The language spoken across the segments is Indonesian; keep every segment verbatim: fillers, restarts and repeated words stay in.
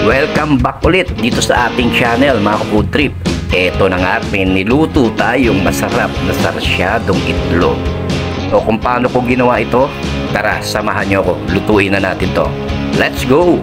Welcome back ulit dito sa ating channel mga food trip. Eto na nga, may niluto tayong masarap na sarciadong itlog. So kung paano ko ginawa ito, tara samahan nyo ako, lutuin na natin to. Let's go!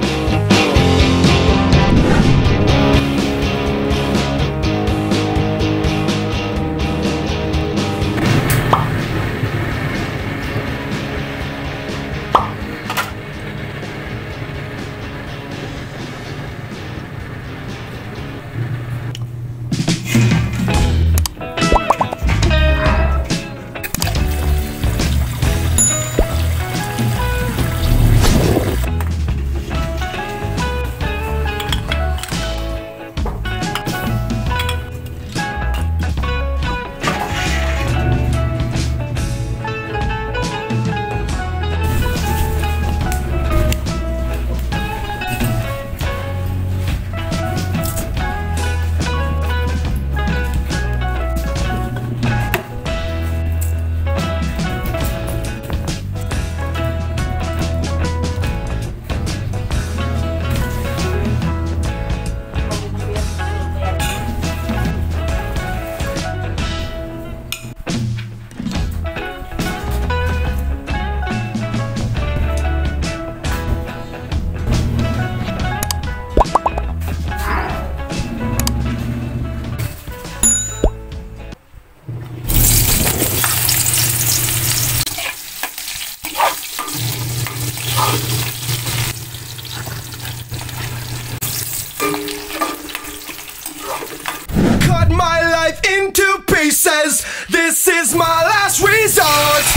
Cut my life into pieces. This is my last resort.